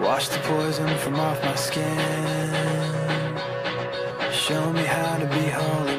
Wash the poison from off my skin. Show me how to be holy.